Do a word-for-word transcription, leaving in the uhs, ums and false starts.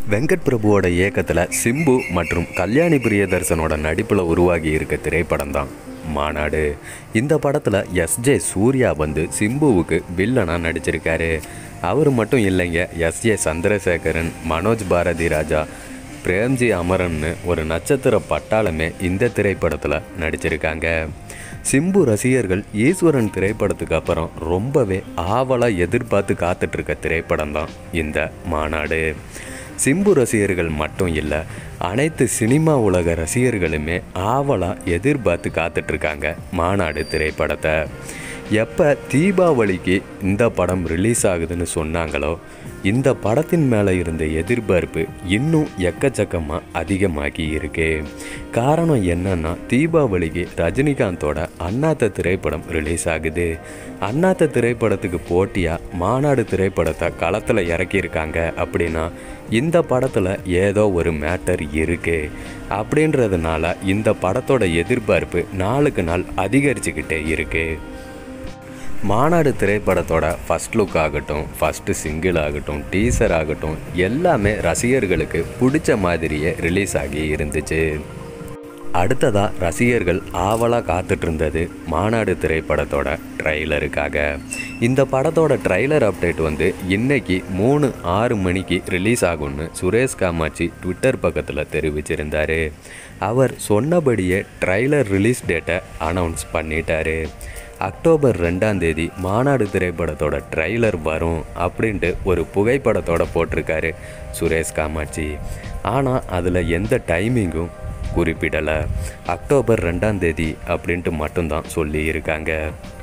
வெங்கட் பிரபுவோட இயக்கத்தில் சிம்பு மற்றும் கல்யாணி பிரியதர்சனோட நடிப்பில் உருவாகி இருக்க திரைப்படம் தான் மாநாடு. இந்த படத்தில் எஸ்ஜே சூர்யா வந்து சிம்புவுக்கு வில்லனாக நடிச்சிருக்காரு. அவர் மட்டும் இல்லைங்க, எஸ்ஜே சந்திரசேகரன், மனோஜ் பாரதி ராஜா, பிரேம்ஜி அமரன்னு ஒரு நட்சத்திர பட்டாளமே இந்த திரைப்படத்தில் நடிச்சிருக்காங்க. சிம்பு ரசிகர்கள் ஈஸ்வரன் திரைப்படத்துக்கு அப்புறம் ரொம்பவே ஆவலாக எதிர்பார்த்து காத்துட்ருக்க திரைப்படம் தான் இந்த மாநாடு. சிம்பு ரசிகர்கள் மட்டும் இல்லை, அனைத்து சினிமா உலக ரசிகர்களுமே ஆவலாக எதிர்பார்த்து காத்துட்ருக்காங்க மாநாடு திரைப்படத்தை. எப்போ தீபாவளிக்கு இந்த படம் ரிலீஸ் ஆகுதுன்னு சொன்னாங்களோ, இந்த படத்தின் மேலே இருந்த எதிர்பார்ப்பு இன்னும் எக்கச்சக்கமாக அதிகமாகி இருக்கு. காரணம் என்னன்னா, தீபாவளிக்கு ரஜினிகாந்தோட அண்ணாத்த திரைப்படம் ரிலீஸ் ஆகுது. அண்ணாத்த திரைப்படத்துக்கு போட்டியாக மாநாடு திரைப்படத்தை களத்தில் இறக்கியிருக்காங்க. அப்படின்னா இந்த படத்தில் ஏதோ ஒரு மேட்டர் இருக்குது. அப்படின்றதுனால இந்த படத்தோட எதிர்பார்ப்பு நாளுக்கு நாள் அதிகரிச்சுக்கிட்டே இருக்குது. மாநாடு திரைப்படத்தோட ஃபஸ்ட் லுக் ஆகட்டும், ஃபஸ்ட்டு சிங்கிள் ஆகட்டும், டீசர் ஆகட்டும், எல்லாமே ரசிகர்களுக்கு பிடிச்ச மாதிரியே ரிலீஸ் ஆகி இருந்துச்சு. அடுத்ததாக ரசிகர்கள் ஆவலாக காத்துட்டு இருந்தது மாநாடு திரைப்படத்தோட ட்ரைலருக்காக. இந்த படத்தோட ட்ரைலர் அப்டேட் வந்து இன்னைக்கு மூணு ஆறு மணிக்கு ரிலீஸ் ஆகும்னு சுரேஷ் காமாட்சி ட்விட்டர் பக்கத்தில் தெரிவிச்சிருந்தார். அவர் சொன்னபடியே ட்ரைலர் ரிலீஸ் டேட்டை அனௌன்ஸ் பண்ணிட்டாரு. அக்டோபர் ரெண்டாம் தேதி மாநாடு திரைப்படத்தோட ட்ரைலர் வரும் அப்படின்ட்டு ஒரு புகைப்படத்தோட போட்டிருக்காரு சுரேஷ் காமாட்சி. ஆனால் அதில் எந்த டைமிங்கும் குறிப்பிடலை. அக்டோபர் ரெண்டாம் தேதி அப்படின்ட்டு மட்டும்தான் சொல்லி இருக்காங்க.